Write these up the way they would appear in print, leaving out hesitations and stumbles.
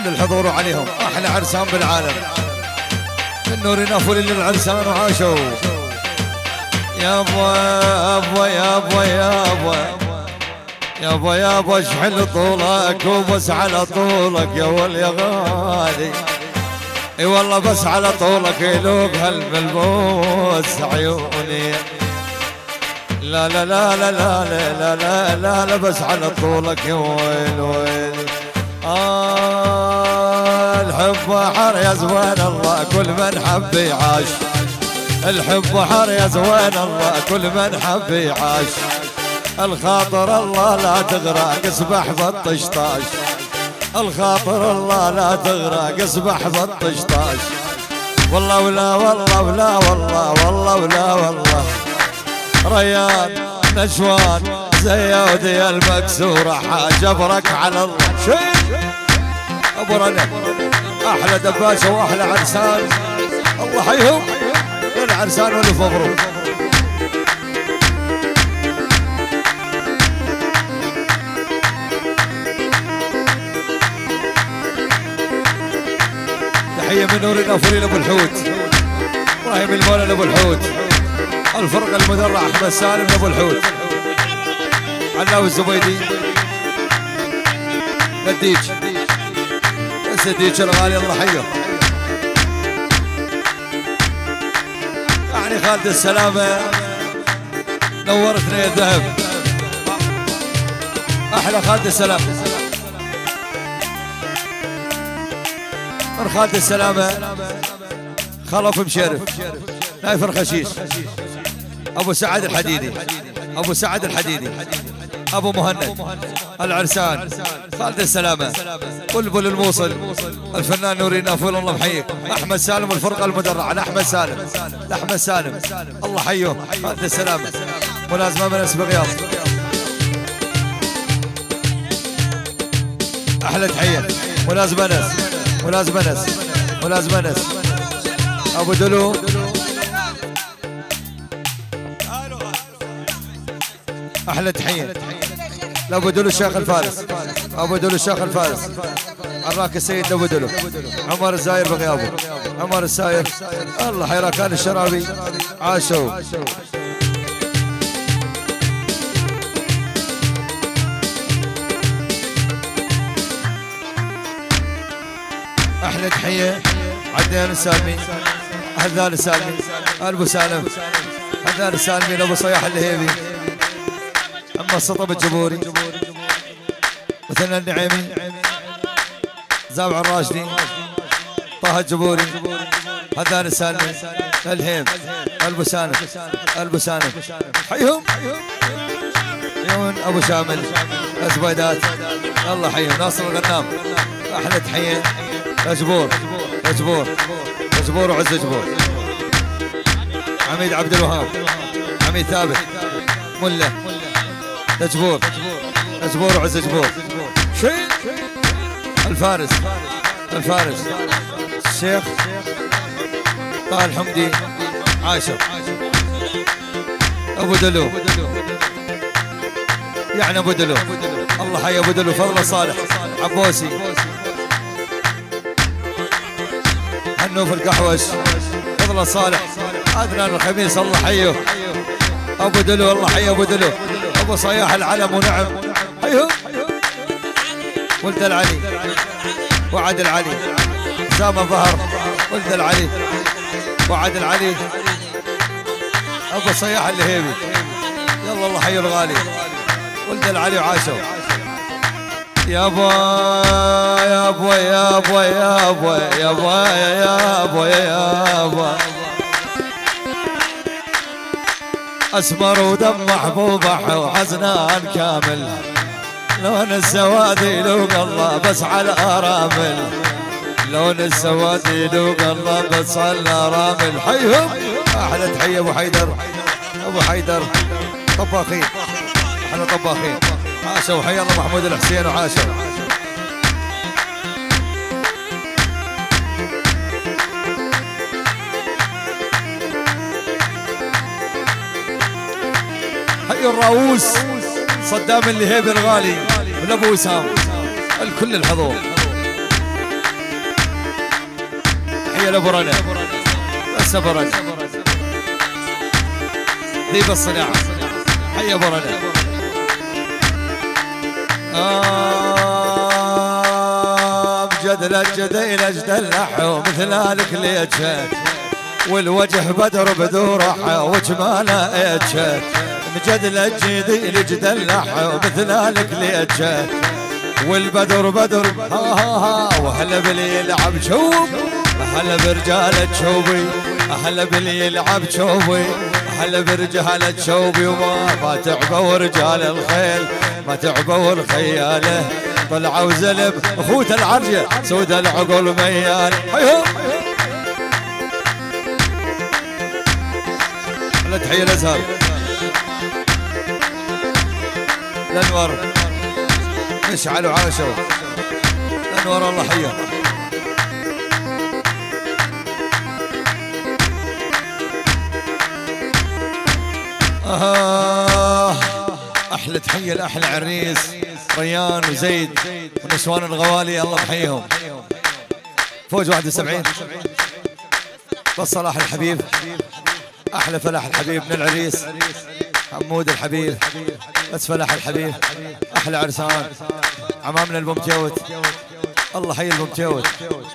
كل الحضور عليهم احلى عرسان بالعالم. النور ينافل للعرسان وعاشوا. يابا يابا يابا يابا يابا يابا اشحل طولك وبس على طولك يا ول يا غالي. اي والله بس على طولك يلوق هالملبوس عيوني. لا لا لا لا لا لا لا لا لا بس على طولك يا ويل ويل. الحب حر يا زوين الله كل من حب يعاش. الحب حر يا زوين الله كل من حب يعاش. الخاطر الله لا تغرق اسبح بالطشطاش. الخاطر الله لا تغرق اسبح بالطشطاش. والله ولا والله ولا والله والله ولا والله. ريان نشوان زيودي المكسورة حاجبرك على الله. شيء ابو رنا احلى دباشة واحلى عرسان الله حيهم العرسان والف مبروك. تحية من نور النافورين ابو الحوت ابراهيم المولى ابو الحوت. الفرقة المدرع احمد سالم ابو الحوت. علاوي الزبيدي بديج سديج الغالي الله حيه. يعني خالد السلامة نورتنا يا ذهب. احلى خالد السلامة من خالد السلامة. خلف مشرف نايف الخشيش ابو سعد الحديدي ابو سعد الحديدي ابو مهند العرسان خالد السلامة بلبل الموصل الفنان نوري نافول الله محييك. احمد سالم الفرقة المدرعة لاحمد سالم لاحمد سالم الله حيه خالد السلامة. ملازمة من اسم غياض احلى تحية. ملازم انس ملازم انس ملازم انس ابو دلو احلى تحية لابو دلو الشيخ الفارس ابو دلو الشيخ الفارس عراك السيد ابو دلو. عمر الزاير بغيابه عمر الساير الله حيراكان الشرابي عاشوا. احلى تحية عدنان السالمي حذان السالمي ابو سالم حذان السالمي ابو صياح اللهيبي. اما السطب الجبوري مثلنا النعيمي زابع الراشدي طه الجبوري حذان السالمي الهيم البسانم البسانم حيهم يون ابو شامل الزبيدات الله حيهم. ناصر الغنام احلى تحيه. جبور جبور جبور وعز جبور. عميد عبد الوهاب عميد ثابت مله جبور جبور وعز جبور. شيء الفارس الفارس الشيخ طه الحمدي عاشر ابو دلو يعني ابو دلو الله حي ابو دلو. فضل صالح عبوسي حنوف القحوش فضل صالح عدنان الخميس الله حيه. ابو دلو الله حي ابو دلو. ابو صياح العلم ونعم حيه. ولد العلي وعد العلي زام ظهر ولد العلي وعد العلي ابو صياح اللهيبي يلا الله حي الغالي ولد العلي وعاشوا. يابا يابا يابا يابا يابا يابا يابا اسمر ودم محبوبة وحزنان كامل. لون السواد يلوق الله بس على ارامل. لون السواد يلوق الله بس على الارامل. حيهم احلى تحية ابو حيدر ابو حيدر طباخين احنا طباخين عاشوا. وحي الله محمود الحسين وعاشوا. حي الراووس صدام اللهيبي الغالي من ابو وسام الكل الحضور. تحية لابو رنا بس ابو رنا ذيب الصناعة حي ابو رنا بجد الجدين اجد اللحو مثل الكليتشات والوجه بدر بدورحه وجماله اتشات مجد الجدين اجد اللحو مثل الكليتشات والبدر بدر وهلا باللي يلعب شوب هلا برجال شوبي هلا باللي يلعب شوبي هلا برجال شوبي وما تعبوا رجال الخيل ما تعبوا الخياله طلعوا زلب اخوت العرجه سود العقول ميال هيهم على تحيه الازهر الانوار اشعلوا عاشوا الانوار الله حيه احلى تحيه لاحلى عريس ريان وزيد ونسوان الغوالي الله يحييهم فوز 71 بس صلاح الحبيب احلى فلاح الحبيب من العريس حمود الحبيب بس فلاح الحبيب احلى عرسان عمامنا الممتوت الله حي الممتوت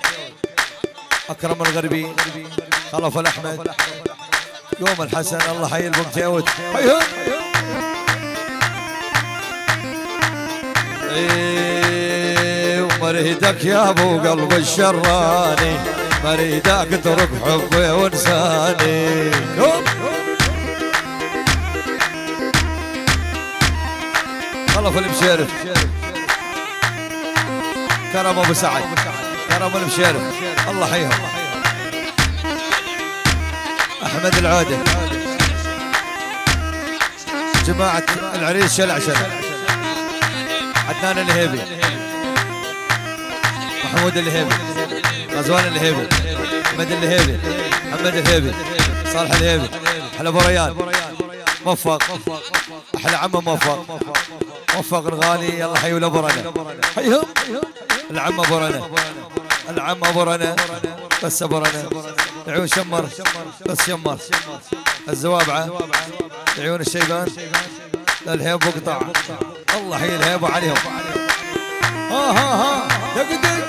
اكرم الغربي خلف الاحمد يوم الحسن الله حي الممتوت حيهم ومريدك يا ابو قلب الشراني مريدك اترك حبي وانساني خلف المشيرف كرم ابو سعد كرم المشيرف الله حيهم احمد العوده جماعه العريس شلع شلع عدنان الهيبي محمود الهيبي غزوان الهيبي احمد الهيبي محمد الهيبي صالح الهيبي احلى ابو ريان موفق احلى عمه موفق الغالي يلا حيوا ابو رنا حيهم العم ابو رنا العم ابو رنا بس ابو رنا العيون شمر بس شمر الزوابعه العيون الشيبان الهيب وقطع الله حي الهيب عليهم ها دق دق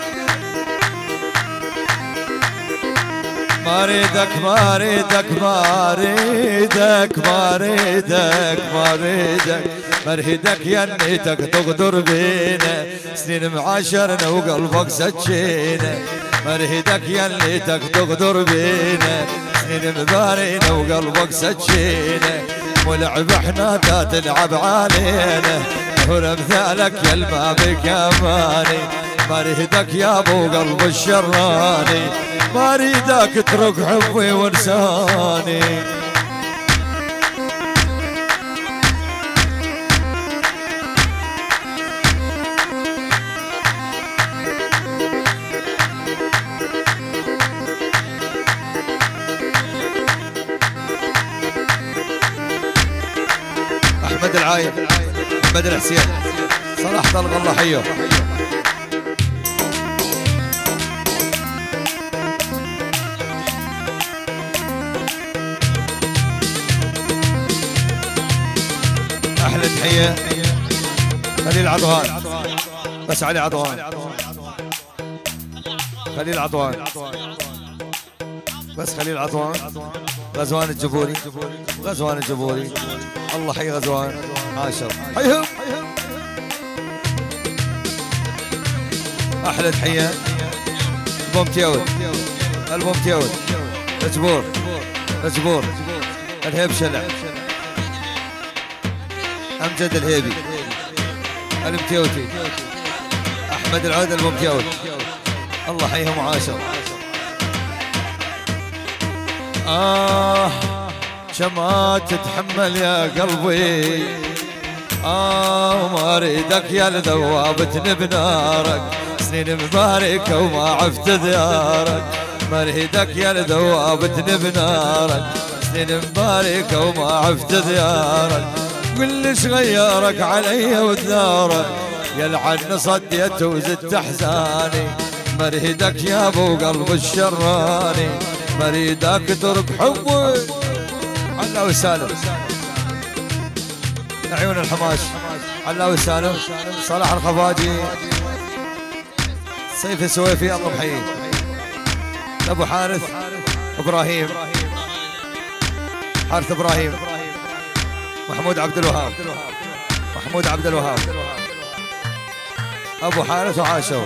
مريدك مريدك مريدك مريدك مريدك مريدك يا نيتك تغدر بينا سنين معاشرنا وقلبك سجينا مريدك يا نيتك تغدر بينا سنين مبارينا وقلبك سجينا ولعب احنا تلعب علينا ورمثالك يا الما بكماني مريدك يا ابو قلب الشراني مريدك اترك حبي وانساني احمد العايد احمد الحسين صلاح طلق الله حيه احلى تحيه خليل عطوان بس علي عطوان خليل عطوان بس خليل عطوان غزوان الجبوري غزوان الجبوري الله حي غزوان عاشر حيهم احلى تحيه البومتيود البومتيود مجبور مجبور الهيب شلع امجد الهيبي المتيوتي احمد العود الممتيوت الله حيهم وعاشر شما تتحمل يا قلبي وما اريدك يا لذوابتني بنارك سنين مباركه وما عفت ديارك ما اريدك يا لذوابتني بنارك سنين مباركه وما عفت ديارك كلش غيرك علي ودارك يلعن صديت وزدت احزاني مريدك يا ابو قلب الشراني، مريدك ترك حبي. علاوي سالم عيون الحماش، علاوي سالم، صلاح الخفاجي، سيف السويفي الله محييه، ابو حارث ابراهيم، حارث ابراهيم، محمود عبد الوهاب، محمود عبد الوهاب، ابو حارث وعاشو.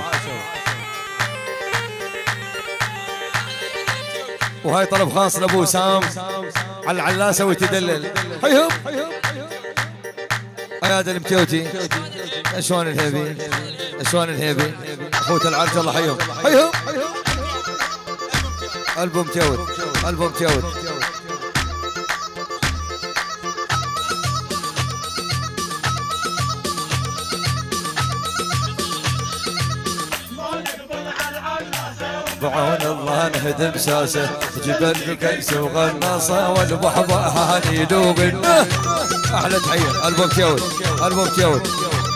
وهاي طلب خاص لابو سام على العلاسه ويتدلل. هيهم اياد المتيوتي، اشوان الهيبي، اشوان الهيبي، اخوة العرج الله حيهم. هيهم البوم تيوت، البوم تيوت. بعون الله نهدم ساسه، جبل بكيس وغناصه والبحبه هاني دوبنا. احلى تحيه البوم تيوت، البوم تيوت.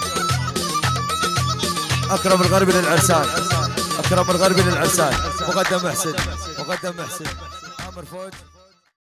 اكرم الغربي للعرسان، اكرم الغربي للعرسان. مقدم محسن، مقدم محسن، عامر فوج.